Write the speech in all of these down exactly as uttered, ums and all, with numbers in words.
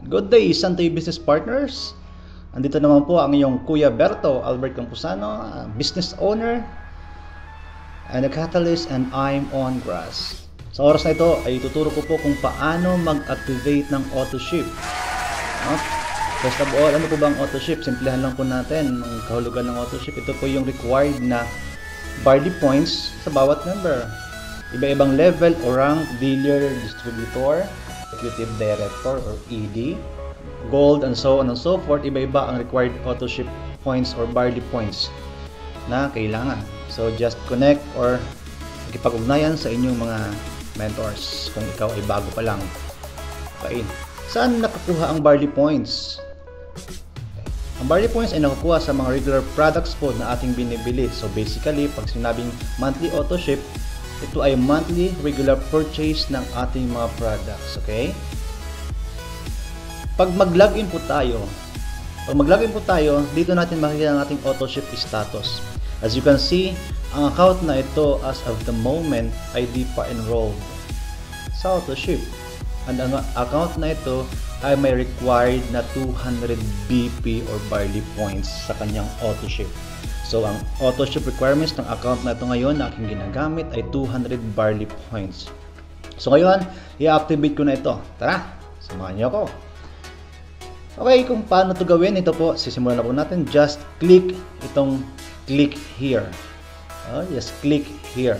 Good day, Santoy Business Partners. Andito naman po ang iyong Kuya Berto Albert Campuzano, business owner and a catalyst, and I'm on grass. Sa oras na ito ay tuturo ko po kung paano mag-activate ng AutoShip. No? First of all, ano po ba ang AutoShip? Simplihan lang po natin ang kahulugan ng AutoShip. Ito po yung required na barley points sa bawat member. Iba-ibang level o rank, dealer, distributor, executive director or E D, gold, and so on and so forth. Iba-iba ang required AutoShip points or barley points na kailangan. So just connect or makipag-ugnayan sa inyong mga mentors kung ikaw ay bago pa lang. Okay. Saan nakukuha ang barley points? Ang barley points ay nakukuha sa mga regular products po na ating binibili. So basically, pag sinabing monthly AutoShip, ito ay monthly regular purchase ng ating mga products. Okay? Pag mag-login po tayo, pag mag-login po tayo, dito natin makikita ang ating AutoShip status. As you can see, ang account na ito as of the moment ay di pa enrolled sa AutoShip. And ang account na ito ay may required na two hundred B P or barley points sa kanyang AutoShip. So, ang AutoShip requirements ng account na ito ngayon na aking ginagamit ay two hundred barley points. So, ngayon, i-activate ko na ito. Tara, samahan niyo ako. Okay, kung paano ito gawin, ito po, sisimulan na po natin. Just click itong click here. Oh, just click here.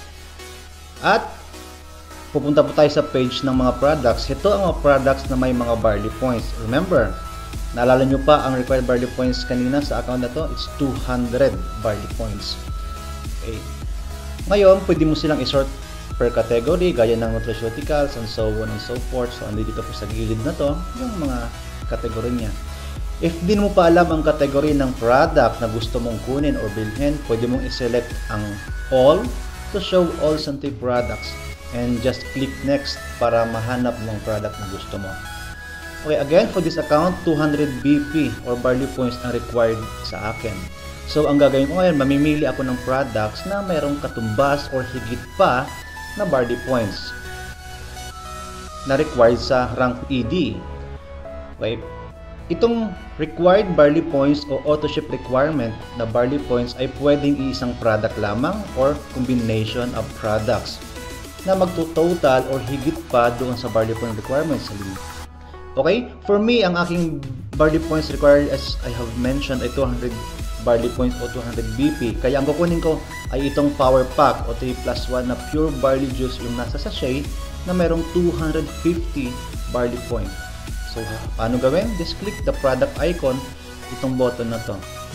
At, pupunta po tayo sa page ng mga products. Ito ang mga products na may mga barley points. Remember, naalala nyo pa ang required barley points kanina sa account na to? It's two hundred barley points. Okay. Ngayon, pwede mo silang isort per category, gaya ng nutraceuticals and so on and so forth. So, andito po sa gilid na to, yung mga category niya. If di mo pa alam ang category ng product na gusto mong kunin or bilhin, pwede mong i-select ang all to show all Santoy products. And just click next para mahanap ng product na gusto mo. Okay, again, for this account, two hundred B P or barley points ang required sa akin. So, ang gagawin ko ngayon, mamimili ako ng products na mayroong katumbas or higit pa na barley points na required sa rank E D. Okay, itong required barley points o AutoShip requirement na barley points ay pwedeng isang product lamang or combination of products na magto-total or higit pa doon sa barley point requirements sa link. Okay? For me, ang aking barley points required, as I have mentioned, ay two hundred barley points o two hundred B P. Kaya ang kukunin ko ay itong power pack o three plus one na pure barley juice yung nasa sachet na mayroong two hundred fifty barley points. So, paano gawin? Just click the product icon, itong button na to.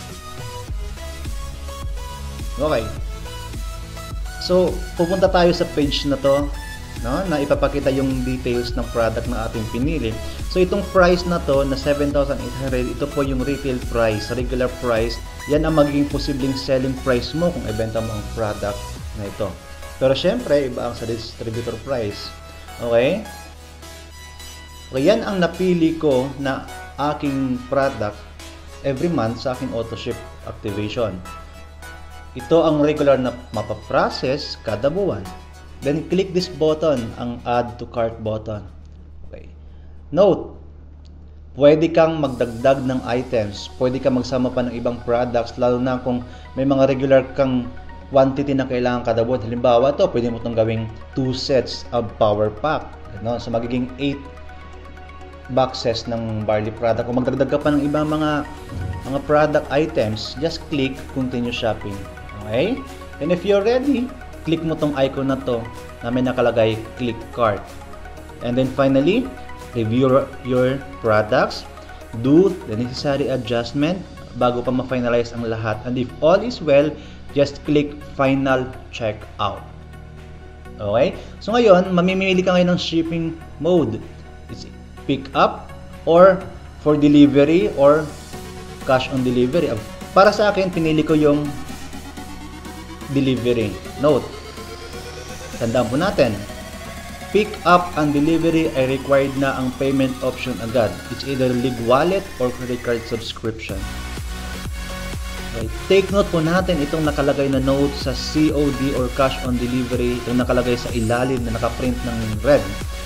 Okay. So, pupunta tayo sa page na to, no, na ipapakita yung details ng product na ating pinili. So, itong price na to na seven thousand eight hundred, ito po yung retail price, regular price. Yan ang magiging posibleng selling price mo kung ibenta mo ang product na ito. Pero syempre, iba ang sa distributor price. Okay? So, yan ang napili ko na aking product every month sa aking AutoShip activation. Ito ang regular na mapaprocess kada buwan. Then click this button, ang add to cart button. Okay. Note, pwede kang magdagdag ng items, pwede kang magsama pa ng ibang products, lalo na kung may mga regular kang quantity na kailangan kada buwan. Halimbawa, ito, pwede mo itong gawing two sets of power pack. No? So magiging eight boxes ng barley product. Kung magdagdag ka pa ng ibang mga mga product items, just click continue shopping. Okay? And if you're ready, click mo tong icon na to na may nakalagay click cart. And then finally, review your products, do the necessary adjustment bago pa ma-finalize ang lahat. And if all is well, just click final checkout. Okay? So ngayon, mamimili ka ngayon ng shipping mode. It's pick up or for delivery or cash on delivery. Para sa akin, pinili ko yung delivery. Note, tandaan po natin, pick up and delivery ay required na ang payment option agad. It's either Lig Wallet or credit card subscription. Okay. Take note po natin itong nakalagay na note sa C O D or cash on delivery, itong nakalagay sa ilalim na nakaprint ng red.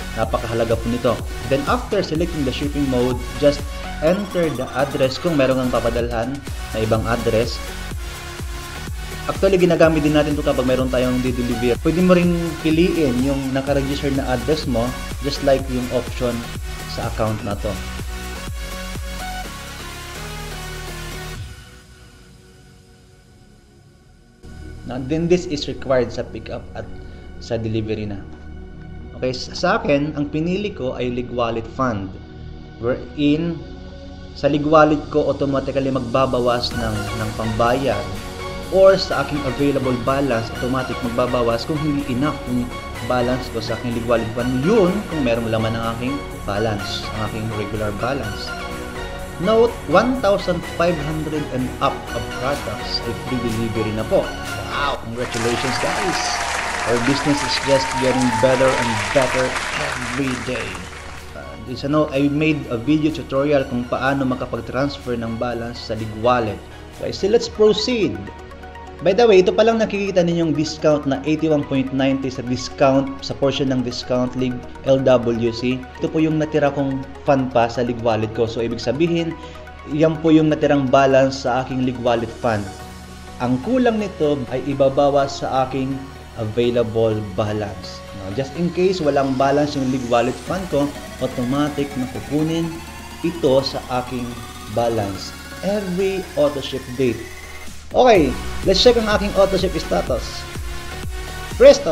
Napakahalaga po nito. Then after selecting the shipping mode, just enter the address kung meron kang papadalhan na ibang address. Actually, ginagamit din natin ito kapag meron tayong di-deliver. Pwede mo ring piliin yung nakaregister na address mo, just like yung option sa account na to. Now, then this is required sa pick-up at sa delivery na. Okay, sa akin, ang pinili ko ay Ligwallet Fund. Wherein, sa Ligwallet ko, automatically magbabawas ng, ng pambayad. Or sa aking available balance, automatic magbabawas kung hindi enough yung balance ko sa aking Ligwallet Fund. Yun, kung merong laman ng aking balance, ang aking regular balance. Note, one thousand five hundred and up of products ay free delivery na po. Wow! Congratulations, guys! Our business is just getting better and better every day. Uh, isa note, I made a video tutorial kung paano makapag-transfer ng balance sa Ligwallet. Okay, so let's proceed. By the way, ito palang nakikita ninyong discount na eighty-one point nine zero sa discount, sa portion ng discount Lig L W C. Ito po yung natira kong fund pa sa Ligwallet ko. So, ibig sabihin, yan po yung natirang balance sa aking Ligwallet fund. Ang kulang nito ay ibabawas sa aking available balance. Now, just in case walang balance yung Ligwallet fund ko, automatic na kukunin ito sa aking balance every auto ship date. Okay, let's check ang aking auto ship status. Presto!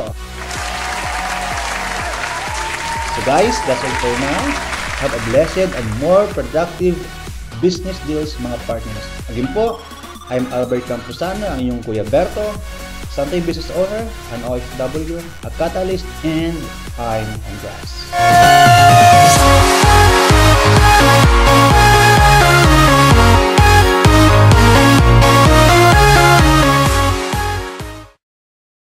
So guys, that's all for now. Have a blessed and more productive business deals, mga partners. Again po, I'm Albert Campusano, ang inyong Kuya Berto, Santay business owner, an O F W, a catalyst, and I'm Andras.